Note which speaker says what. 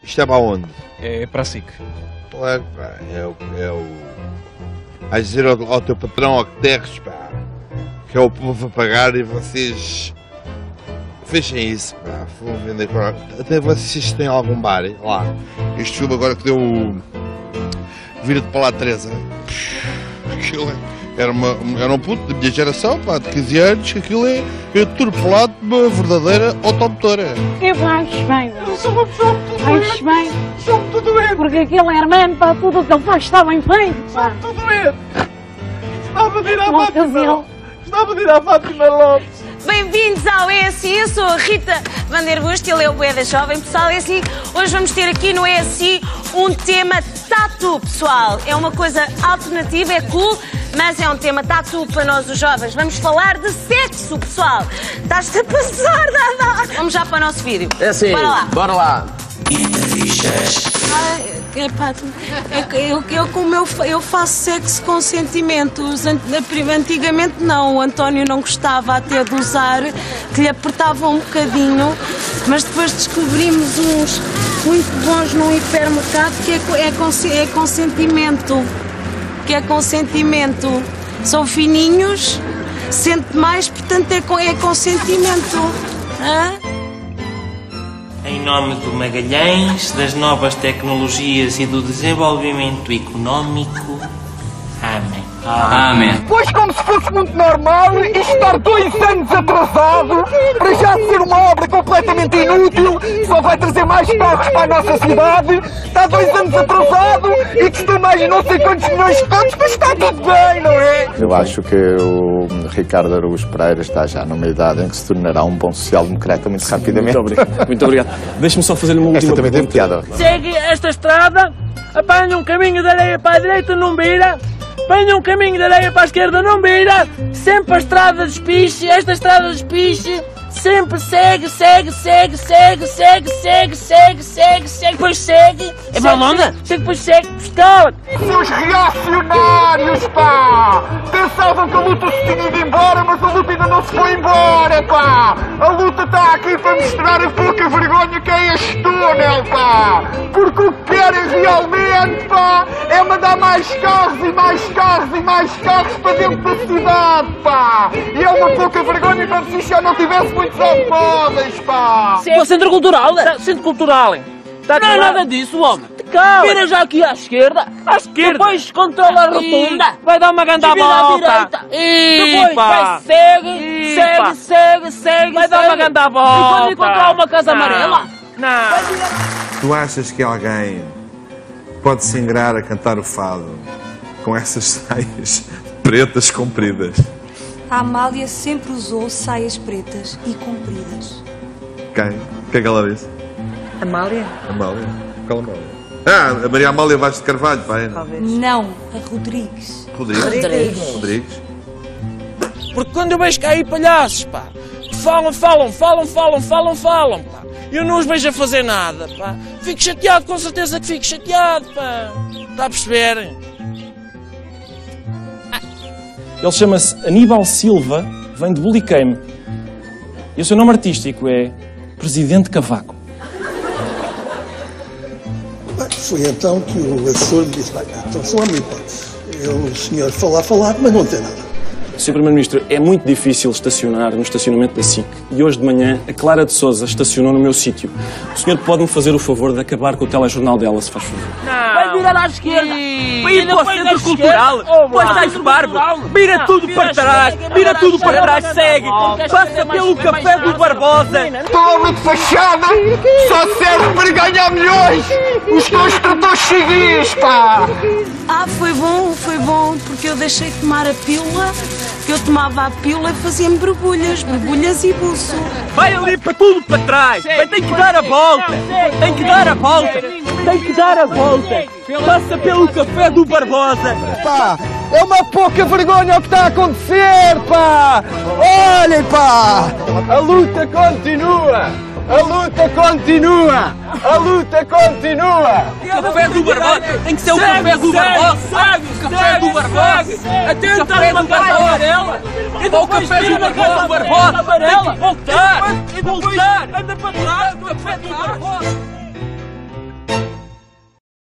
Speaker 1: Isto é para onde?
Speaker 2: É para a SIC.
Speaker 1: Claro, pá, é o... Vais dizer ao teu patrão, ao Guterres, pá, que é o povo a pagar e vocês... Fechem isso, pá, vão vender para... Até vocês têm algum bar lá. Este filme agora que deu o... Vira-te para lá, Teresa. Aquilo era um puto da minha geração, pá, de 15 anos, que aquilo é atropelado de uma verdadeira automotora.
Speaker 3: Eu acho bem,
Speaker 4: Eu sou uma pessoa muito doente.
Speaker 3: acho bem,
Speaker 4: Sou muito doente.
Speaker 3: porque aquele Hermano, pá, tudo o que ele faz está bem feito,
Speaker 4: Sou
Speaker 3: pá.
Speaker 4: muito doente. Gostava de ir à
Speaker 3: Não,
Speaker 4: Fátima.
Speaker 3: Casel.
Speaker 4: Gostava de ir à Fátima Lopes.
Speaker 5: Bem-vindos ao ESI, eu sou a Rita Van der Bust, ele é o Boeda Jovem. Pessoal, ESI, hoje vamos ter aqui no ESI um tema tatu, pessoal. É uma coisa alternativa, é cool, mas é um tema tatu para nós os jovens. Vamos falar de sexo, pessoal. Estás-te a passar, Dada. Vamos já para o nosso vídeo.
Speaker 6: É assim,
Speaker 5: Bora lá.
Speaker 6: bora lá.
Speaker 5: Epá, eu faço sexo com sentimentos. Antigamente não, o António não gostava até de usar, que lhe apertava um bocadinho, mas depois descobrimos uns muito bons num hipermercado que é consentimento. Que é consentimento. São fininhos, sente mais, portanto é consentimento. Hã?
Speaker 7: Em nome do Magalhães, das novas tecnologias e do desenvolvimento económico. Amém.
Speaker 6: Amém.
Speaker 4: Pois, como se fosse muito normal estar 2 anos atrasado para já ser uma obra completamente inútil, só vai trazer mais carros para a nossa cidade. Está 2 anos atrasado e custou mais não sei quantos milhões de contos, mas está tudo bem, não é?
Speaker 8: Eu acho que o Ricardo Araújo Pereira está já numa idade em que se tornará um bom social-democrata muito rapidamente.
Speaker 2: Muito obrigado. Muito obrigado. Deixe-me só fazer-lhe uma
Speaker 8: Esta
Speaker 2: última
Speaker 8: também tem
Speaker 2: pergunta.
Speaker 8: piada.
Speaker 9: Segue esta estrada, apanha um caminho de areia para a direita, não vira. Apanha um caminho de areia para a esquerda, não vira. Sempre a estrada despiche, esta estrada despiche. Sempre segue, depois segue.
Speaker 7: É para onde?
Speaker 9: Depois segue, pescava.
Speaker 4: Seus reacionários, pá! Pensavam que a luta se tinha ido embora, mas a luta ainda não se foi embora, pá! A luta está aqui para mostrar a pouca vergonha que é este túnel, pá! Porque o que querem realmente, pá, é mandar mais carros e mais carros e mais carros para dentro da cidade, pá! E é uma pouca vergonha como se isto já não tivesse muitos automóveis, pá!
Speaker 9: O Centro Cultural? Centro Cultural. Não é nada disso, homem. Calma. Vira já aqui à esquerda. À esquerda. Depois controla a rotunda. Vai dar uma grande volta. Depois vai, segue. Vai dar uma grande volta. E quando encontrar uma casa amarela? Não.
Speaker 10: Tu achas que alguém pode se ingrar a cantar o fado com essas saias pretas compridas?
Speaker 11: A Amália sempre usou saias pretas e compridas.
Speaker 10: Quem? O que é que ela disse?
Speaker 11: Amália?
Speaker 10: Amália? Qual Amália? Ah, a Maria Amália Vaz de Carvalho, vai?
Speaker 11: Não, a Rodrigues.
Speaker 10: Rodrigues?
Speaker 9: Porque quando eu vejo cair palhaços, pá, falam, pá, eu não os vejo a fazer nada, pá, fico chateado, com certeza que fico chateado, pá, está a perceber?
Speaker 2: Ele chama-se Aníbal Silva, vem de Bulicame. E o seu nome artístico é Presidente Cavaco.
Speaker 12: Foi então que o assessor me disse, então só amigo, o senhor falar, mas não tem nada.
Speaker 2: Sr. Primeiro-Ministro, é muito difícil estacionar no estacionamento da SIC. E hoje de manhã, a Clara de Sousa estacionou no meu sítio. O senhor pode-me fazer o favor de acabar com o telejornal dela, se faz favor?
Speaker 9: Vai virar à esquerda. Vai ir para o Centro Cultural. Depois dá-se barba. Vira tudo para trás. Segue. Passa pelo Café do Barbosa.
Speaker 4: Toma de fachada, só serve para ganhar milhões. Os construtores civis, pá!
Speaker 5: Ah, foi bom, porque eu deixei de tomar a pílula, que eu tomava a pílula e fazia-me borbulhas e buço.
Speaker 9: Vai ali para tudo para trás. Tem que dar a volta. Passa pelo Café do Barbosa.
Speaker 4: Pá, é uma pouca vergonha o que está a acontecer, pá! Olhem, pá! A luta continua!
Speaker 9: Café do Barbosa. Tem que ser o Café do Barbosa. Café do Barbosa. Atenta a casa amarela. O Café do Barbosa. Tem que voltar. Anda para trás do Café do Barbosa.